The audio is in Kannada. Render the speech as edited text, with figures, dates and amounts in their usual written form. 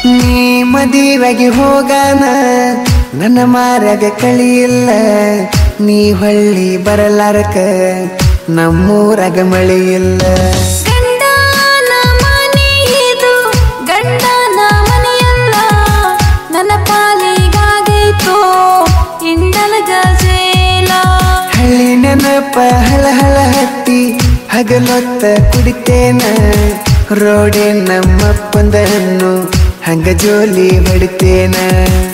ನೀ ಮದುವೆಗೆ ಹೋಗಾನ ನನ್ನ ಮಾರ್ಯಾಗ ಕಳಿಯಿಲ್ಲ ನೀ ಹೊಳ್ಳಿ ಬರಲಾರಕ ನಮ್ಮೂರಾಗ ಮಳೆಯಿಲ್ಲ ಗಂಡನ ಮನೆ ಇದು ಗಂಡನ ಮನೆಯಲ್ಲ ನನ್ನ ಪಾಲಿಗಾಗೈತೋ ಇಂಡಲ ಗಜೇಲ ಹಳ್ಳಿ ನೆನಪ ಹಳ ಹಳ ಹತ್ತಿ ಹಗಲೊತ್ತ ಕುಡಿತೇನ ರೋಡೆ ನಮ್ಮಪ್ಪಂದನ್ನು ಹಂಗ ಜೋಲಿ ಹೊಡಿತೇನ